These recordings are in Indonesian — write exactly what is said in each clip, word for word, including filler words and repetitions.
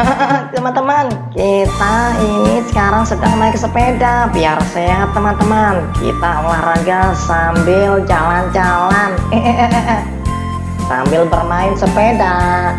Teman-teman, kita ini sekarang sedang naik sepeda biar sehat teman-teman. Kita olahraga sambil jalan-jalan, sambil bermain sepeda.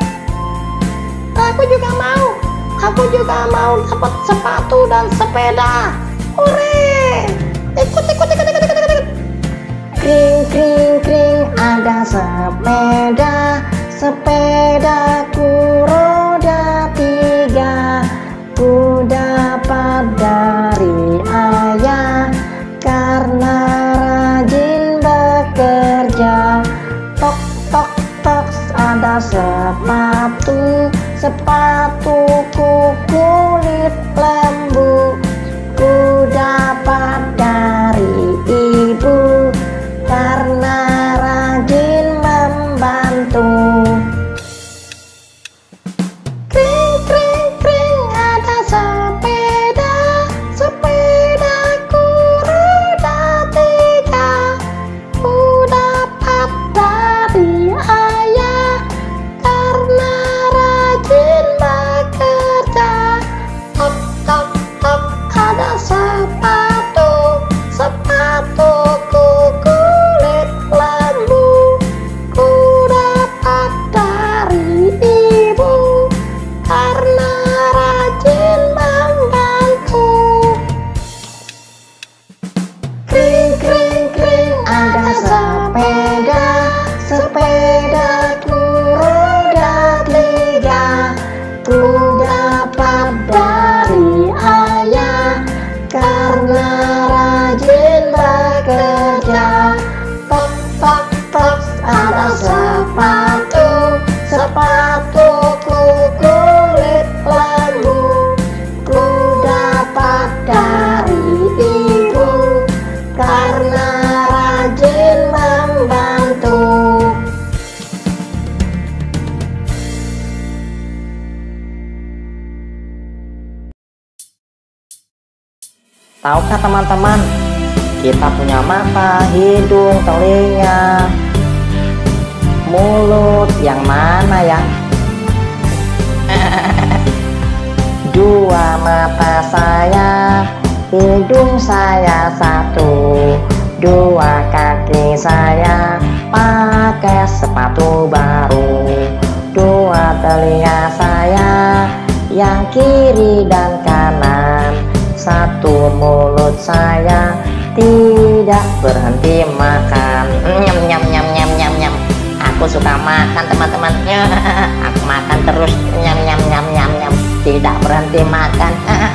Aku juga mau, aku juga mau dapat sepatu dan sepeda. Hore! Ikut, ikut, ikut, ikut, ikut, ikut. Kring, kring, kring, ada sepeda, sepedaku roda tiga. Ku dapat dari ayah karena rajin bekerja. Tok, tok, tok, ada sepatu, sepatuku kulit lembu. Ku dapat dari ibu karena rajin membantu. Kring, kring, kring, ada sepeda, sepedaku roda tiga. Ku dapat dari ayah karena rajin bekerja. Tok, tok, tok, ada sepatu, sepatuku kulit lembu. Ku dapat dari ibu karena rajin membantu. Kring, kring, kring, ada sepeda, sepedaku roda tiga. Ku dapat dari ayah karena rajin bekerja. Tok, tok, tok, ada sepatu, sepatuku kulit lembu. Ku dapat dari ibu karena rajin membantu. Tahukah teman-teman, kita punya mata, hidung, telinga, mulut, yang mana ya? Dua mata saya, hidung saya satu, dua kaki saya pakai sepatu baru, dua telinga saya yang kiri dan kanan, satu mulut saya tidak berhenti makan. Nyam nyam nyam nyam nyam nyam. Aku suka makan teman-teman. Aku makan terus. Nyam nyam nyam nyam nyam. Tidak berhenti makan.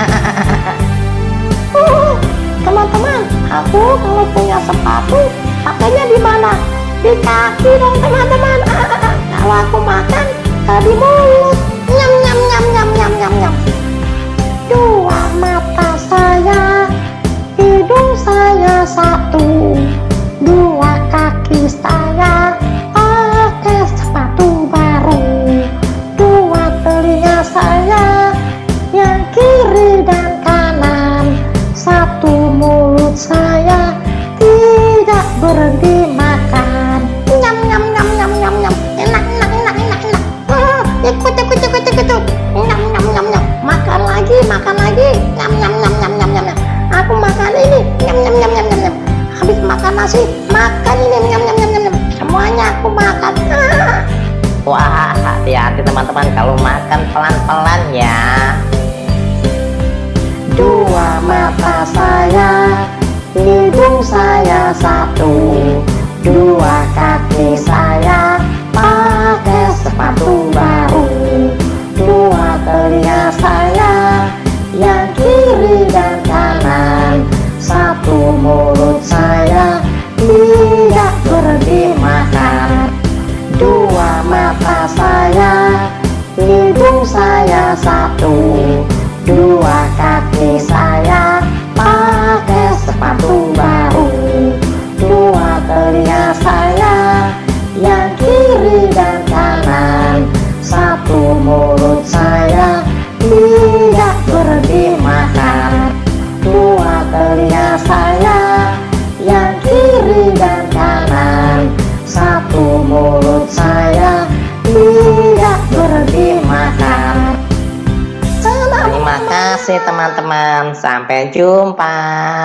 Uh, teman-teman, aku kalau punya sepatu pakainya di mana? Di kaki dong teman-teman. Kalau aku makan di mulut. Nyam nyam nyam nyam nyam nyam nyam. Dua mata saya, hidung saya satu, dua kaki saya pakai sepatu baru, dua telinga saya yang kiri dan kanan, satu mulut saya tidak berhenti makan. Nyam nyam nyam nyam nyam nyam. Enak enak enak enak enak. Uh, ikut ikut ikut ikut ikut. Nyam nyam nyam nyam. Makan lagi makan lagi. Nyam nyam nyam nyam nyam nyam nyam. Aku makan ini. Nyam nyam nyam nyam nyam nyam. Habis makan nasi makan ini. Nyam nyam nyam nyam nyam. Semuanya aku makan. Ah. Wah, hati-hati teman-teman kalau makan pelan-pelan ya. Dua mata saya, hidung saya satu, dua kaki saya pakai sepatu baru, dua telinga saya yang kiri dan kanan, satu mulut saya tidak berhenti makan. Dua mata saya, hidung saya satu, dua kaki saya pakai sepatu baru, dua telinga saya yang kiri dan kanan, satu mulut saya tidak berhenti makan. Dua telinga saya yang kiri dan kanan, satu mulut saya tidak berhenti makan. kasih teman-teman, sampai jumpa.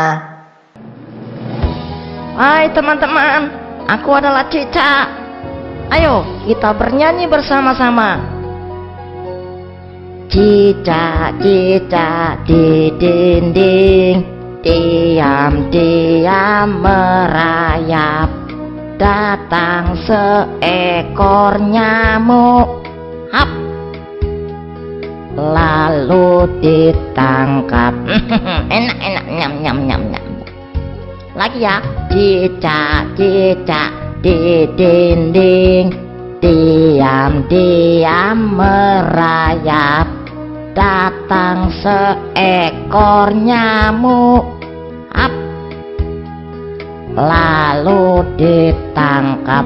Hai teman-teman, aku adalah Cicak. Ayo kita bernyanyi bersama-sama. Cicak, cicak di dinding, diam-diam merayap. Datang seekor nyamuk, hap, lalu ditangkap. Enak-enak, nyam-nyam nyam-nyam. Lagi ya. Cicak, cicak di dinding, diam-diam merayap. Datang seekor nyamuk, hap, lalu ditangkap.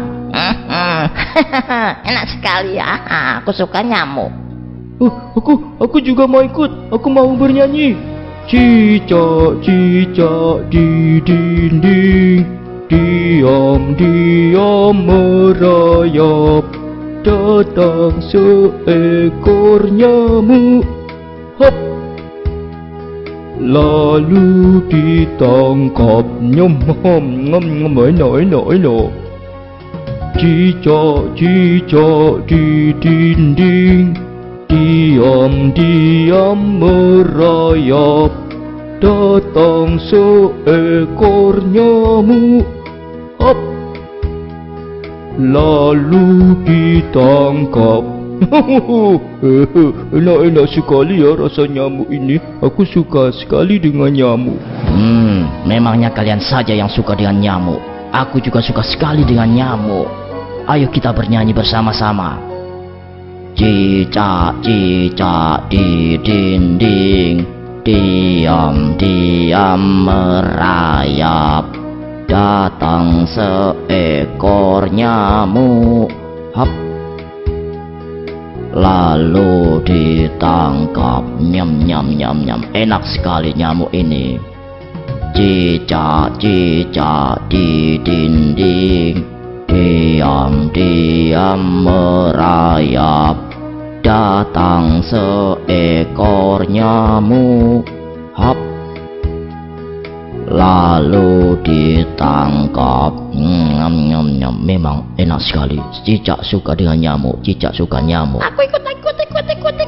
Enak sekali ya, aku suka nyamuk. Oh, aku aku juga mau ikut. Aku mau bernyanyi. Cicak, cicak di dinding, diam-diam merayap. Datang seekor nyamuk, hop, lalu ditangkap. Nyom, nyom, nyom, enak, enak, enak. Cicak, cicak di dinding, diam-diam merayap. Datang seekor nyamuk, hop, lalu ditangkap. Enak-enak sekali ya rasa nyamuk ini. Aku suka sekali dengan nyamuk. Hmm, memangnya kalian saja yang suka dengan nyamuk. Aku juga suka sekali dengan nyamuk. Ayo kita bernyanyi bersama-sama. Cicak, cicak di dinding, diam-diam merayap. Datang seekor nyamuk, hap, lalu ditangkap. Nyam, nyam, nyam, nyam. Enak sekali nyamuk ini. Cicak, cicak di dinding, diam-diam merayap. Datang seekor nyamuk, hap, lalu ditangkap. Nyam, nyam, nyam. Memang enak sekali. Cicak suka dengan nyamuk. Cicak suka nyamuk. Aku ikut, ikut, ikut, ikut,